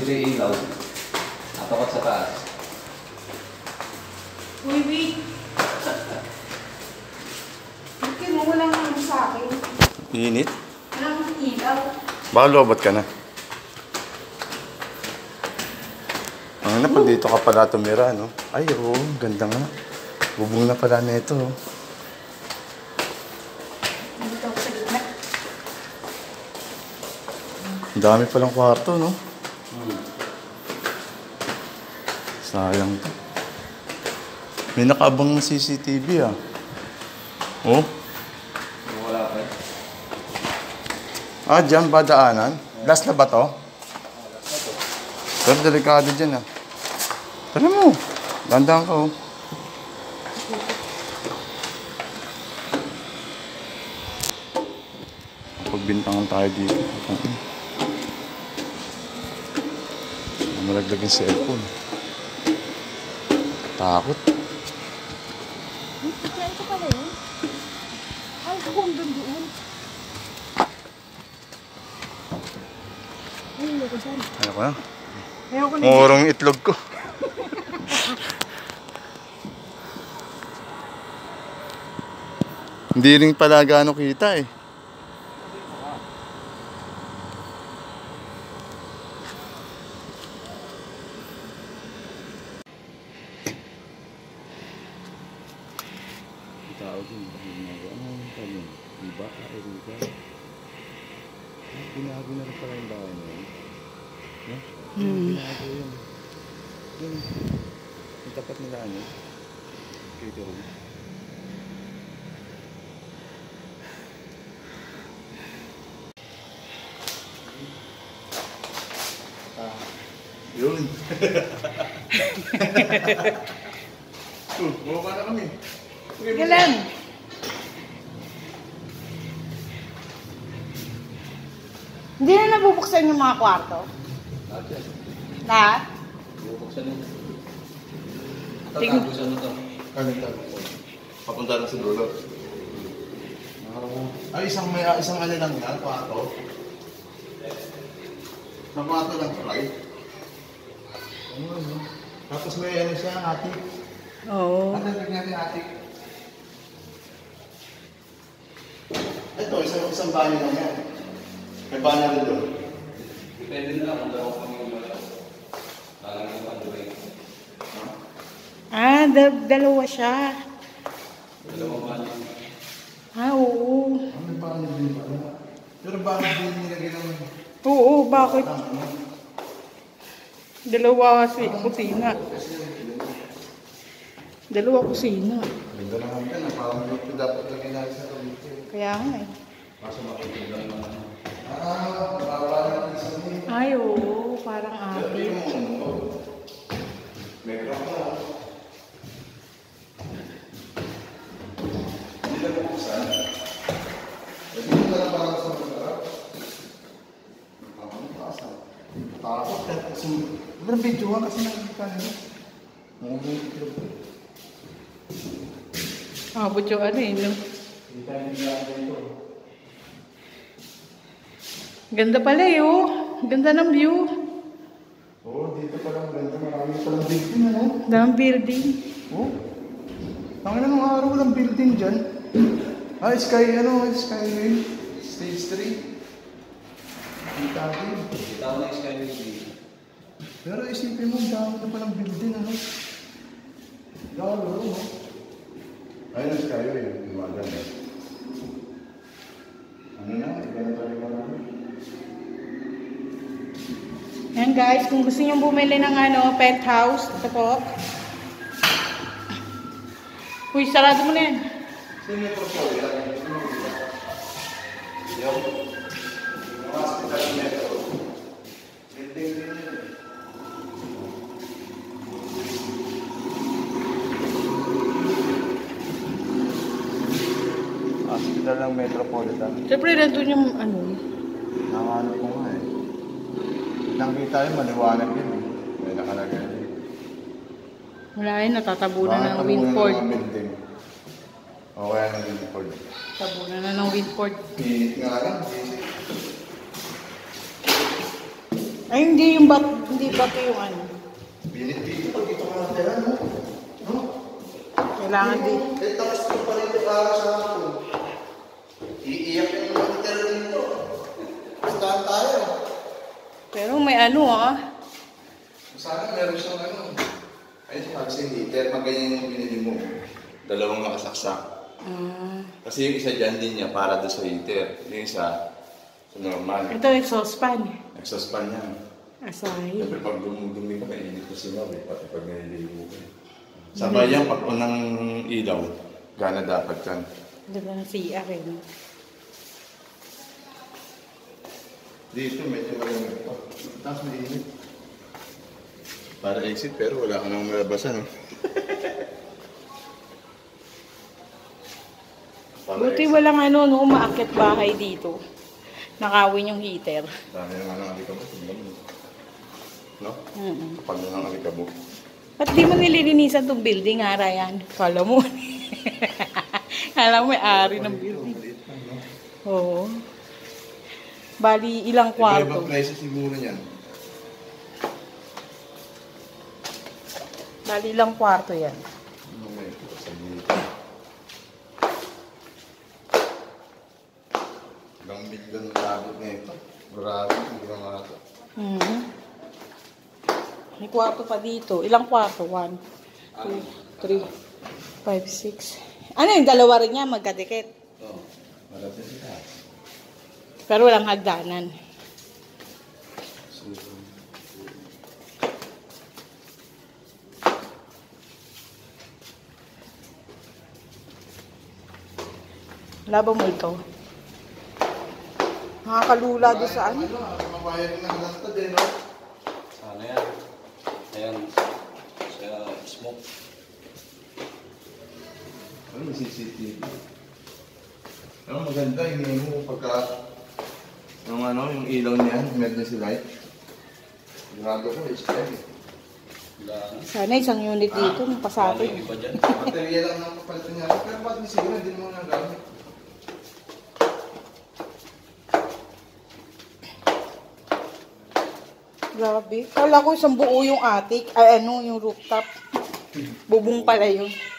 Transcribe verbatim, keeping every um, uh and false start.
bigay ilaw. Natapat sa taas. Uy, wait. Bakit mo walang ano sa akin? Init? Walang ilaw. Baka lobot ka na. Ang na, dito ka pala tumira, no? Ay, oo, oh, ganda nga. Bubong na pala nito, oh. Dito ako sa gitna. Ang dami palang kwarto, no? Hmm. Sayang to. May nakaabang C C T V, ah. Oh? Wala pa eh. Ah, dyan ba daanan? Last na ba to? Pero delikado dyan, ah. Tara mo. Dandang ka, oh. Pagbintangan tayo dito. Malaglag yung cellphone. Takot. Kaya ito pala yun. Ay, kung doon doon. Ay, ayoko dyan. Ayoko na. Ayoko na. Murong itlog ko. Hindi rin pala gaano kita, eh. Tao din, ano yung diba? Aeroga. Binago na rin pala yung bahay na yun. No? Hmm. Binago yun. Yun. Yung tapat nila ano? Catering. Ah. Yun. Uh, bumaba na kami. Galan. Hindi na nabubuksan yung mga kwarto? Lahat yan. Lahat? Bubuksan yun. Tingin. Tatapusan na to. Ano ito? Papunta na sa dulo. Ay, isang may isang ano lang yan, kwarto. Isang kwarto lang, try. Ano ano? Tapos may ano siya, atik. Oo. Ano nangyari atik? Ito, isang isang banyo lang yan. May banyo rin doon. Depende na lang kung dalawa kami yung malaw. Talang yung panduray. Ah, da- dalawa siya. Dalawang banyo. Ah, oo. Ano may banyo din ba? Pero bakit din nilagay ng... Oo, bakit? ng ano? Dalawa kasi kusina. Dalawa kusina. Ganda naman ka na, parang ito dapat lagay natin sa kabite. Kaya nga eh. Kaso makikita lang naman. Ah, bawala natin sa mga. Ay, oo. Parang ate. May crop na. Hindi na buksan. Hindi na lang parang sa masarap. Ang pasa. Takot. Sobrang video nga kasi nakikita nila. Mungkin ito. Abot yung ano eh. No? Kita nila ito. Ganda pala eh, oh. Ganda ng view. Oo, oh, dito palang ganda. Marami palang building, ano? Daming building. Oo. Oh. Tangina nung araw walang building dyan. Ah, Sky, ano? Skyway. Stage three. Kita din. Kita ko na yung Skyway dito. Pero isipin mo, dami na palang building, ano? Lalo, no? Ayun ang Skyway. Iwagan eh. Ano na? Iganito rin ka namin. Yan guys, kung gusto niyo bumili ng ano, penthouse, ito po. Uy, sarado mo na yan. Sino yung portfolio? Yung hospital metro. Building din yun. Hospital ng Metropolitan. Siyempre, nandun yung ano. Nakano ko nga eh. Nakita yun, maliwanag yun eh. May nakalagay. Wala yun, natatabunan Bakit ng tabunan Windford. ng mga building? O kaya ng Windford. Tabunan na ng Windford. Init nga lang. Ay, hindi yung bat, hindi bato yung ano. Binit-binit pag ito ka natira, no? No? Kailangan din. Eh, tapos ko pa rin ito para sa hapon. Iiyak yung mga natira dito. Saan tayo? Pero may ano ah. Sana meron siyang ano. Ay, kasi heater, maganyan yung binili mo. Dalawang nakasaksak. Ah. Kasi yung isa dyan din niya para doon sa heater. Yung isa, sa normal. Ito exhaust fan. Exhaust fan yan. Asay. Siyempre pag dumudumi ka, mainit ko sila. Eh, pati pag naliligo ka. Sabay yan, pag unang ilaw, gana dapat yan. Diba na C R eh. No? Dito, medyo malamig pa. Tapos mainit. Para exit, pero wala ka nang malabasan. No? Buti walang ano, no, maakyat bahay dito. Nakawin yung heater. Dami naman ang alikabok. No? Mm-mm. Kapag na ang alikabok. Ba't di mo nililinisan itong building, ha, Ryan? Kala mo. Kala mo may ari ng building. Oo. Bali, ilang kwarto. Iba-ibang prices siguro niyan. Bali, ilang kwarto yan. Ano may ito sa dito? Ilang milyon na labot na ito. Grabe, hindi na mga ito. Mm-hmm. May kwarto pa dito. Ilang kwarto? One, two, three, five, six. Ano yung dalawa rin niya? Magkadikit. Oo. Malapit sila. Pero walang hagdanan. Laba mo ito. Nakakalula doon sa ano. Mapapayag na lang ito din, no? Sana yan. Ayan. Sa smoke. Ano yung C C T V? Ano maganda yung mo pagka yung ano, yung ilaw niya, emergency light. Sigurado ko, is time. Wala. Sana isang unit dito, Ano napasapin. yung iba dyan? Baterya lang ng kapalitan niya. Pero ba't may siguro, hindi mo nang gamit. Grabe. Kala ko isang buo yung attic. Ay ano, yung rooftop. Bubong pala yun.